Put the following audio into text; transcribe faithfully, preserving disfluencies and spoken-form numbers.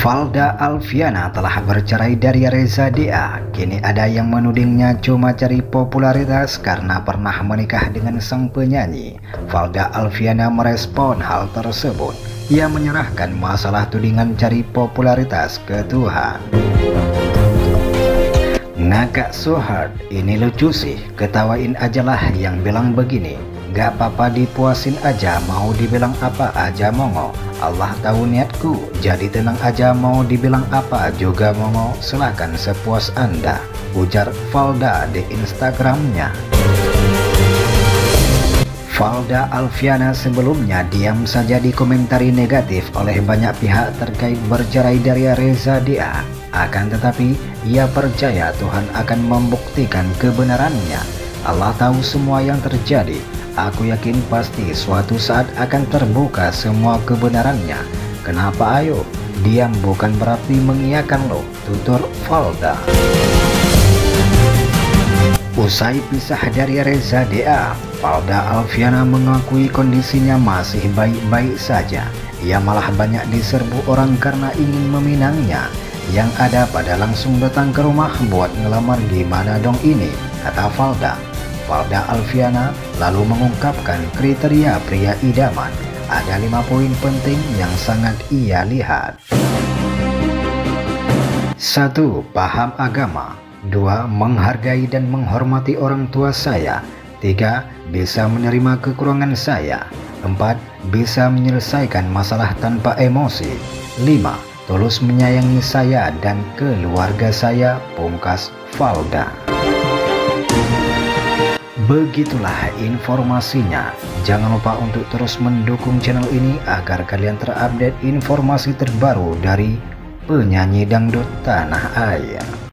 Valda Alfiana telah bercerai dari Reza Dea. Kini ada yang menudingnya cuma cari popularitas karena pernah menikah dengan sang penyanyi. Valda Alfiana merespon hal tersebut. Ia menyerahkan masalah tudingan cari popularitas ke Tuhan. Ngakak so hard, ini lucu sih, ketawain aja lah yang bilang begini. Gak apa-apa dipuasin aja, mau dibilang apa aja mongo. Allah tahu niatku, jadi tenang aja, mau dibilang apa juga mongo. Silahkan sepuas anda, ujar Valda di Instagramnya. Valda Alfiana sebelumnya diam saja dikomentari negatif oleh banyak pihak terkait bercerai dari Reza Dea. Akan tetapi, ia percaya Tuhan akan membuktikan kebenarannya. Allah tahu semua yang terjadi. Aku yakin pasti suatu saat akan terbuka semua kebenarannya. Kenapa ayo? Diam bukan berarti mengiyakan loh, tutur Valda. Usai pisah dari Reza Dea, Valda Alfiana mengakui kondisinya masih baik-baik saja. Ia malah banyak diserbu orang karena ingin meminangnya. Yang ada pada langsung datang ke rumah buat ngelamar, gimana dong ini, kata Valda. Valda Alfiana lalu mengungkapkan kriteria pria idaman. Ada lima poin penting yang sangat ia lihat. Satu. Paham agama. Dua. Menghargai dan menghormati orang tua saya. Tiga. Bisa menerima kekurangan saya. Empat. Bisa menyelesaikan masalah tanpa emosi. Lima. Tulus menyayangi saya dan keluarga saya, pungkas Valda. Begitulah informasinya. Jangan lupa untuk terus mendukung channel ini agar kalian terupdate informasi terbaru dari penyanyi dangdut tanah air.